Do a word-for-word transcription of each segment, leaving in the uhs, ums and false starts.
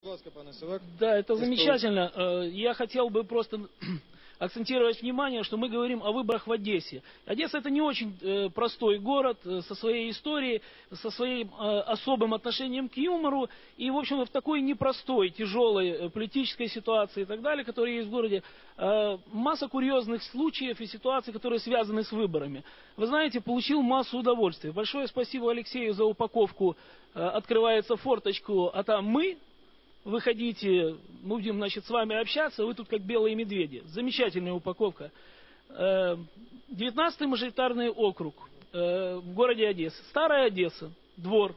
Да, это замечательно. Я хотел бы просто акцентировать внимание, что мы говорим о выборах в Одессе. Одесса — это не очень простой город со своей историей, со своим особым отношением к юмору. И, в общем, в такой непростой, тяжелой политической ситуации и так далее, которая есть в городе, масса курьезных случаев и ситуаций, которые связаны с выборами. Вы знаете, получил массу удовольствия. Большое спасибо Алексею за упаковку «Открывается форточку», а там мы... Выходите, мы будем, значит, с вами общаться, вы тут как белые медведи. Замечательная упаковка. девятнадцатый мажоритарный округ в городе Одесса. Старая Одесса, двор.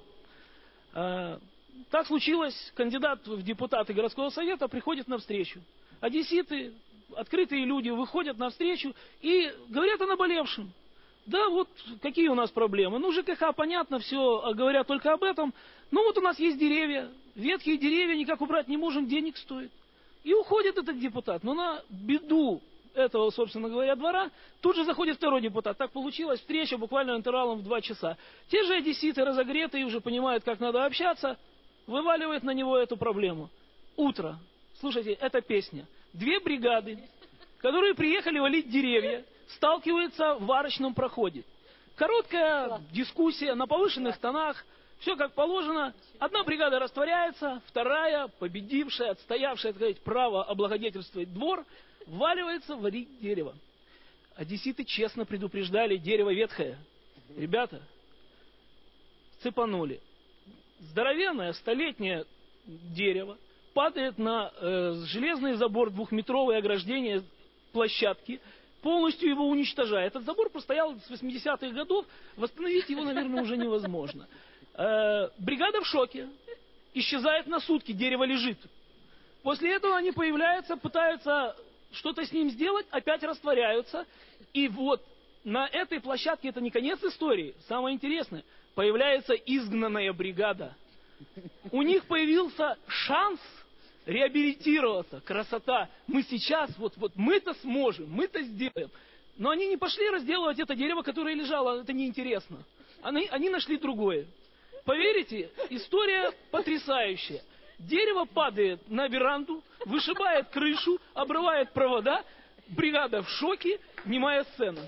Так случилось, кандидат в депутаты городского совета приходит навстречу. Одесситы, открытые люди, выходят навстречу и говорят о наболевшем. Да, вот какие у нас проблемы. Ну, ЖКХ, понятно, все, говорят только об этом. Ну, вот у нас есть деревья, ветхие деревья, никак убрать не можем, денег стоит. И уходит этот депутат. Но на беду этого, собственно говоря, двора, тут же заходит второй депутат. Так получилось, встреча буквально интервалом в два часа. Те же одесситы, разогретые, уже понимают, как надо общаться, вываливают на него эту проблему. Утро. Слушайте, это песня. Две бригады, которые приехали валить деревья, сталкиваются в арочном проходе. Короткая дискуссия на повышенных тонах, все как положено. Одна бригада растворяется, вторая, победившая, отстоявшая, так сказать, право облагодетельствовать двор, вваливается валить дерево. Одесситы честно предупреждали: дерево ветхое. Ребята, цепанули. Здоровенное столетнее дерево падает на э, железный забор, двухметровое ограждение площадки, полностью его уничтожая. Этот забор простоял с восьмидесятых годов, восстановить его, наверное, уже невозможно. Э, бригада в шоке, исчезает на сутки, дерево лежит. После этого они появляются, пытаются что-то с ним сделать, опять растворяются. И вот на этой площадке, это не конец истории, самое интересное, появляется изгнанная бригада. У них появился шанс реабилитироваться, красота. Мы сейчас, вот, вот мы-то сможем, мы-то сделаем. Но они не пошли разделывать это дерево, которое лежало, это неинтересно. Они, они нашли другое. Поверите, история потрясающая. Дерево падает на веранду, вышибает крышу, обрывает провода, бригада в шоке, немая сцена.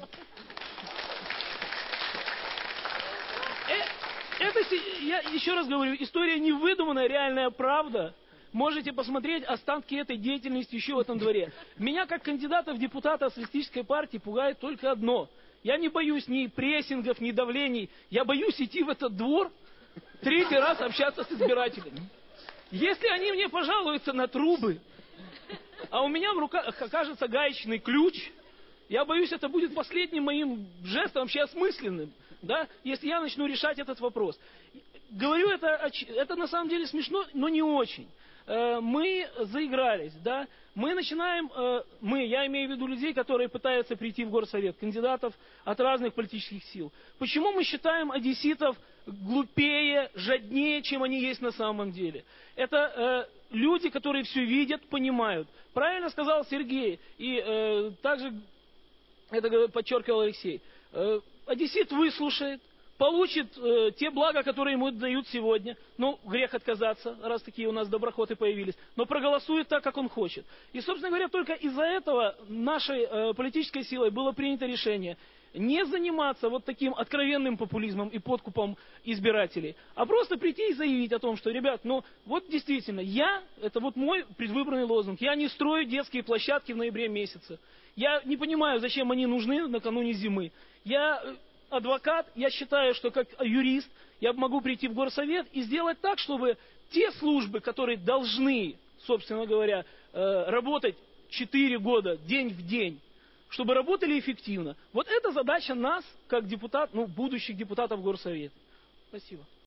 Это, я еще раз говорю, история не выдуманная, реальная правда. Можете посмотреть останки этой деятельности еще в этом дворе. Меня, как кандидата в депутаты социалистической партии, пугает только одно. Я не боюсь ни прессингов, ни давлений. Я боюсь идти в этот двор, третий раз общаться с избирателями. Если они мне пожалуются на трубы, а у меня в руках окажется гаечный ключ, я боюсь, это будет последним моим жестом, вообще осмысленным, да, если я начну решать этот вопрос. Говорю это, это на самом деле смешно, но не очень. Мы заигрались, да, мы начинаем, мы, я имею в виду людей, которые пытаются прийти в горсовет, кандидатов от разных политических сил. Почему мы считаем одесситов глупее, жаднее, чем они есть на самом деле? Это э, люди, которые все видят, понимают. Правильно сказал Сергей, и э, также это подчеркивал Алексей. Э, одессит выслушает, получит э, те блага, которые ему дают сегодня. Ну, грех отказаться, раз такие у нас доброхоты появились. Но проголосует так, как он хочет. И, собственно говоря, только из-за этого нашей э, политической силой было принято решение не заниматься вот таким откровенным популизмом и подкупом избирателей, а просто прийти и заявить о том, что, ребят, ну, вот действительно, я, это вот мой предвыборный лозунг, я не строю детские площадки в ноябре месяце. Я не понимаю, зачем они нужны накануне зимы. Я адвокат, я считаю, что как юрист я могу прийти в горсовет и сделать так, чтобы те службы, которые должны, собственно говоря, работать четыре года, день в день, чтобы работали эффективно. Вот это задача нас, как депутат, ну, будущих депутатов горсовета. Спасибо.